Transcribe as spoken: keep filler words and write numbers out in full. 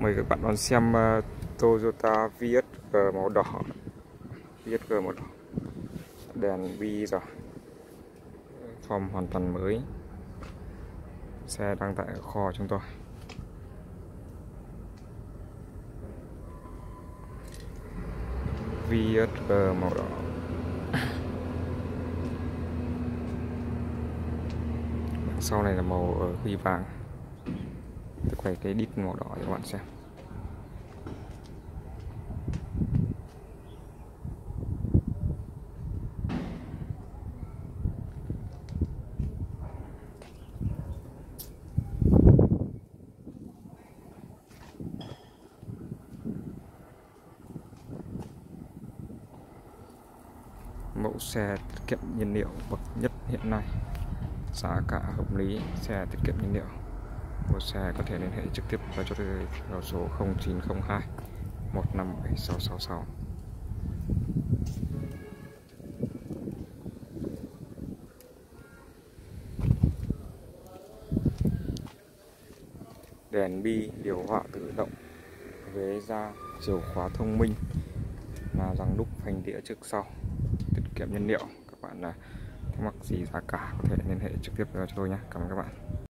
Mời các bạn đón xem uh, Toyota Vios G màu đỏ. Vios G màu đỏ. Đèn bi rồi. Form hoàn toàn mới. Xe đang tại kho chúng tôi. Vios G màu đỏ. Sau này là màu ở huy vàng. Tôi quay cái đít màu đỏ cho các bạn xem. Mẫu xe tiết kiệm nhiên liệu bậc nhất hiện nay, giá cả hợp lý, xe tiết kiệm nhiên liệu. Mua xe có thể liên hệ trực tiếp vào cho tôi vào số không chín không hai một năm bảy sáu sáu sáu. Đèn bi, điều hòa tự động, ghế da, chìa khóa thông minh, là răng đúc phanh đĩa trước sau, tiết kiệm nhiên liệu. Các bạn là thắc mắc gì giá cả có thể liên hệ trực tiếp cho tôi nhé. Cảm ơn các bạn.